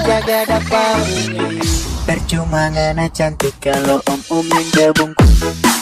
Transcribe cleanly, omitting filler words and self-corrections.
jaga dapat. Percuma ngana cantik kalau om-om yang jabungku.